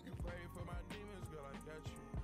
You pray for my demons, girl, I got you.